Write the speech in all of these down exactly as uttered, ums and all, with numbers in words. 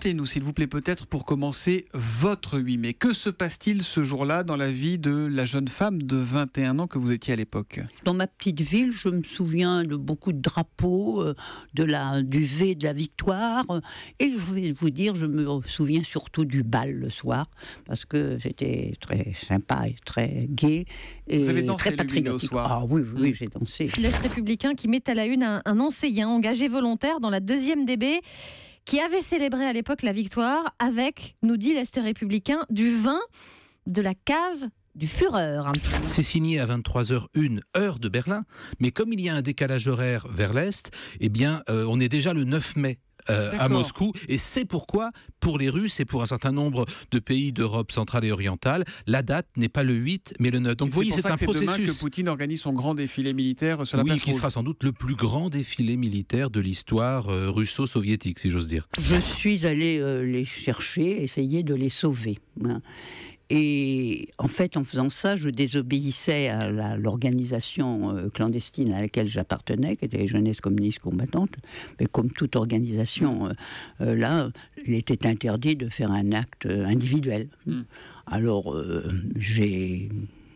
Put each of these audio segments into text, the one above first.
Racontez-nous, s'il vous plaît, peut-être pour commencer, votre huit mai. Que se passe-t-il ce jour-là dans la vie de la jeune femme de vingt et un ans que vous étiez à l'époque? Dans ma petite ville, je me souviens de beaucoup de drapeaux, de la, du V de la victoire. Et je vais vous dire, je me souviens surtout du bal le soir, parce que c'était très sympa et très gai. Et vous avez dansé très patriotique. Le soir. Ah oui, oui, oui, j'ai dansé. L'Est républicain qui met à la une un, un enseignant engagé volontaire dans la deuxième D B qui avait célébré à l'époque la victoire avec, nous dit l'Est républicain, du vin de la cave du Führer. C'est signé à vingt-trois heures une, heure de Berlin, mais comme il y a un décalage horaire vers l'Est, eh bien, euh, on est déjà le neuf mai. Euh, à Moscou, et c'est pourquoi, pour les Russes et pour un certain nombre de pays d'Europe centrale et orientale, la date n'est pas le huit, mais le neuf. Donc vous voyez, c'est un processus. C'est demain que Poutine organise son grand défilé militaire sur la oui, place qui rouge. sera sans doute le plus grand défilé militaire de l'histoire euh, russo-soviétique, si j'ose dire. Je suis allée euh, les chercher, essayer de les sauver. Hein. Et en fait, en faisant ça, je désobéissais à la, l'organisation euh, clandestine à laquelle j'appartenais, qui était les Jeunesses communistes combattantes. Mais comme toute organisation, euh, euh, là, il était interdit de faire un acte euh, individuel. Mm. Alors, euh, j'ai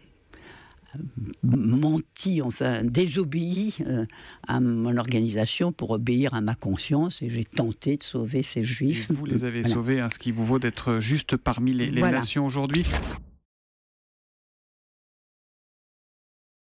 menti, enfin désobéi euh, à mon organisation pour obéir à ma conscience, et j'ai tenté de sauver ces Juifs. Et vous les avez voilà. sauvés, hein, ce qui vous vaut d'être juste parmi les, les voilà. nations aujourd'hui.